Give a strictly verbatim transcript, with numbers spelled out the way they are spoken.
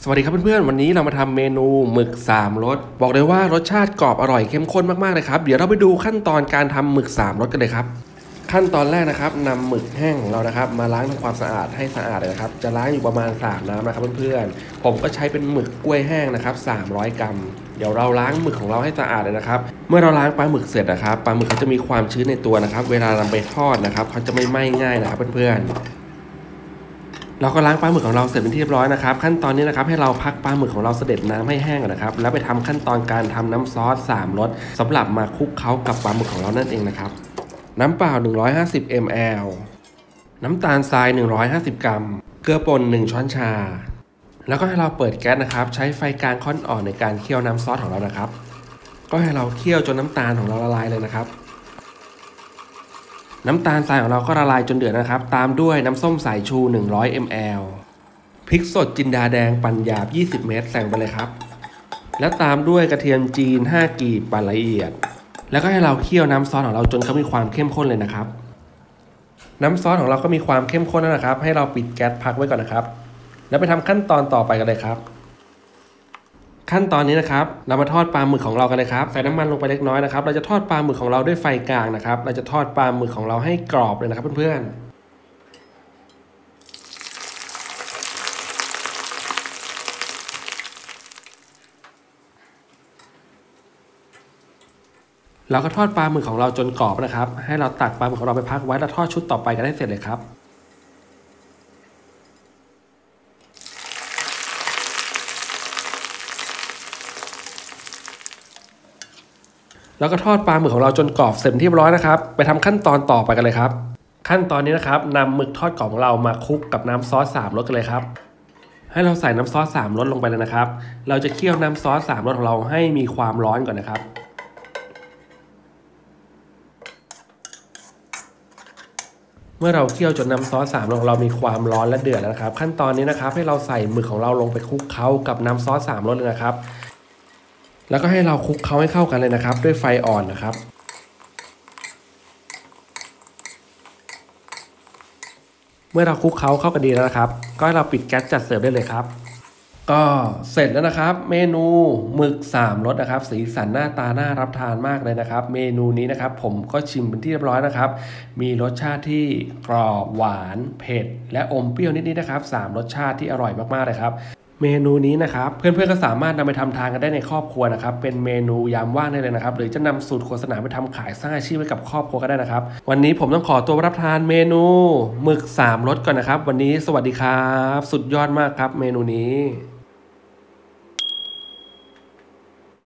สวัสดีครับเพื่อนๆวันนี้เรามาทำเมนูหมึกสามรสบอกเลยว่ารสชาติกรอบอร่อยเข้มข้นมากๆเลยครับเดี๋ยวเราไปดูขั้นตอนการทำหมึกสามรสกันเลยครับขั้นตอนแรกนะครับนำหมึกแห้งของเรานะครับมาล้างทำความสะอาดให้สะอาดเลยนะครับจะล้างอยู่ประมาณสามน้ำนะครับเพื่อนๆผมก็ใช้เป็นหมึกกล้วยแห้งนะครับสามร้อยกรัมเดี๋ยวเราล้างหมึกของเราให้สะอาดเลยนะครับเมื่อเราล้างปลาหมึกเสร็จนะครับปลาหมึกเขาจะมีความชื้นในตัวนะครับเวลานำไปทอดนะครับเขาจะไม่ไหม้ง่ายนะครับเพื่อนๆเราก็ล้างปลาหมึกของเราเสร็จเป็นที่เรียบร้อยนะครับขั้นตอนนี้นะครับให้เราพักปลาหมึกของเราเสด็จน้ำให้แห้งก่อนนะครับแล้วไปทำขั้นตอนการทำน้ำซอสสามรสสำหรับมาคลุกเคล้ากับปลาหมึกของเรานั่นเองนะครับน้ำเปล่าหนึ่งร้อยห้าสิบมิลลิลิตรน้ำตาลทรายหนึ่งร้อยห้าสิบกรัมเกลือป่นหนึ่งช้อนชาแล้วก็ให้เราเปิดแก๊สนะครับใช้ไฟกลางค่อนอ่อนในการเคี่ยวน้ำซอสของเรานะครับก็ให้เราเคี่ยวจนน้ำตาลของเราละลายเลยนะครับน้ำตาลทรายของเราก็ละลายจนเดือดนะครับตามด้วยน้ำส้มสายชูหนึ่งร้อยมิลลิลิตรพริกสดจินดาแดงปั่นหยาบยี่สิบเม็ดใส่ไปเลยครับแล้วตามด้วยกระเทียมจีนห้ากีบปั่นละเอียดแล้วก็ให้เราเคี่ยวน้ำซอสของเราจนเขามีความเข้มข้นเลยนะครับน้ำซอสของเราก็มีความเข้มข้นแล้วนะครับให้เราปิดแก๊สพักไว้ก่อนนะครับแล้วไปทำขั้นตอนต่อไปกันเลยครับขั้นตอนนี้นะครับเรามาทอดปลาหมึกของเรากันเลยครับใส่น้ำมันลงไปเล็กน้อยนะครับเราจะทอดปลาหมึกของเราด้วยไฟกลางนะครับเราจะทอดปลาหมึกของเราให้กรอบเลยนะครับเพื่อนๆเราก็ทอดปลาหมึกของเราจนกรอบนะครับให้เราตักปลาหมึกของเราไปพักไว้แล้วทอดชุดต่อไปกันให้เสร็จเลยครับแล้วก็ทอดปลาหมึกของเราจนกรอบเสร็จเรียบร้อยนะครับไปทำขั้นตอนต่อไปกันเลยครับขั้นตอนนี้นะครับนำหมึกทอดกรอบของเรามาคลุกกับน้ำซอสสามรสกันเลยครับให้เราใส่น้ำซอสสามรสลงไปเลยนะครับเราจะเคี่ยวน้ำซอสสามรสของเราให้มีความร้อนก่อนนะครับเมื่อเราเคี่ยวจนน้ำซอสสามรสของเรามีความร้อนและเดือดแล้วนะครับขั้นตอนนี้นะครับให้เราใส่หมึกของเราลงไปคลุกเคล้ากับน้ำซอสสามรสเลยนะครับแล้วก็ให้เราคลุกเคล้าให้เข้ากันเลยนะครับด้วยไฟอ่อนนะครับเมื่อเราคลุกเคล้าเข้ากันดีแล้วนะครับก็ให้เราปิดแก๊สจัดเสิร์ฟได้เลยครับก็เสร็จแล้วนะครับเมนูหมึกสามรสนะครับสีสันหน้าตาน่ารับทานมากเลยนะครับเมนูนี้นะครับผมก็ชิมเป็นที่เรียบร้อยนะครับมีรสชาติที่กรอบหวานเผ็ดและอมเปรี้ยวนิดๆนะครับสามรสชาติที่อร่อยมากๆเลยครับเมนูนี้นะครับเพื่อนๆก็สามารถนำไปทำทานกันได้ในครอบครัวนะครับเป็นเมนูยามว่างได้เลยนะครับหรือจะนำสูตรโฆษณาไปทำขายสร้างอาชีพให้กับครอบครัวก็ได้นะครับวันนี้ผมต้องขอตัวรับทานเมนูหมึกสามรสก่อนนะครับวันนี้สวัสดีครับสุดยอดมากครับเมนูนี้